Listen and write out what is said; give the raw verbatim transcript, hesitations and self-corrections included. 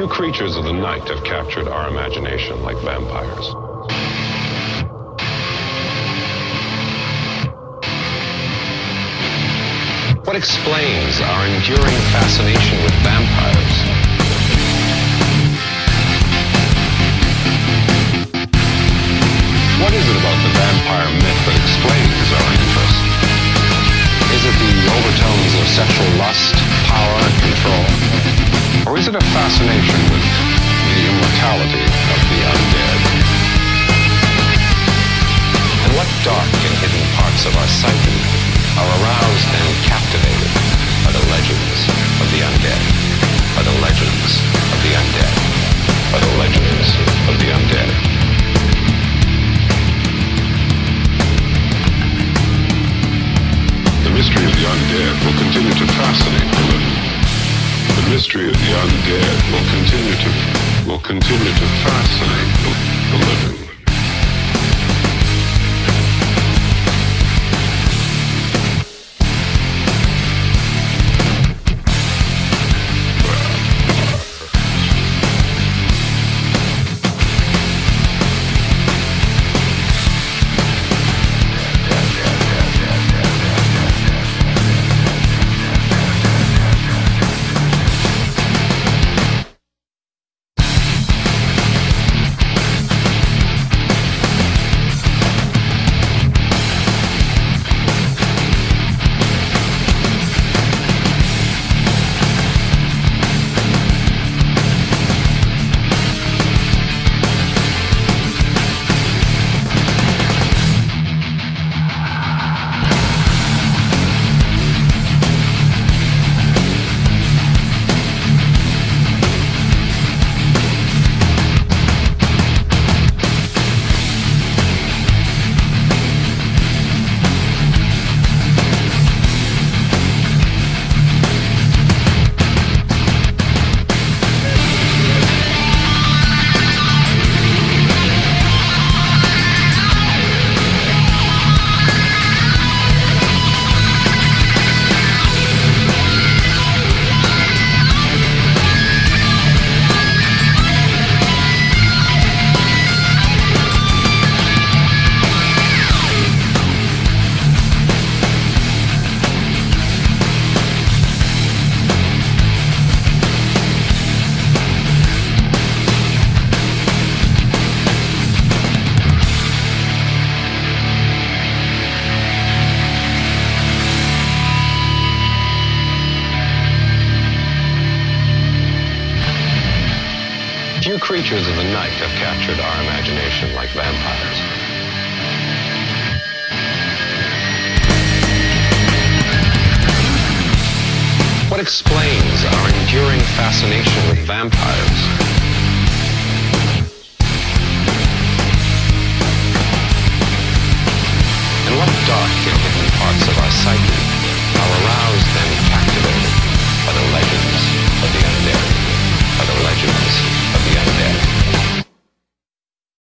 Few creatures of the night have captured our imagination like vampires. What explains our enduring fascination with vampires? What is it about the vampire myth that explains our interest? Is it the overtones of sexual lust, power, and control? Or is it a fascination with the immortality of the undead? And what dark and hidden parts of our psyche are aroused and captivated by the legends of the undead, by the legends of the undead, by the legends of the undead? The mystery of the undead will continue to fascinate the living. The mystery of the undead will continue to will continue to fascinate the, the living. Few creatures of the night have captured our imagination like vampires. What explains our enduring fascination with vampires? And what dark and hidden parts of our psyche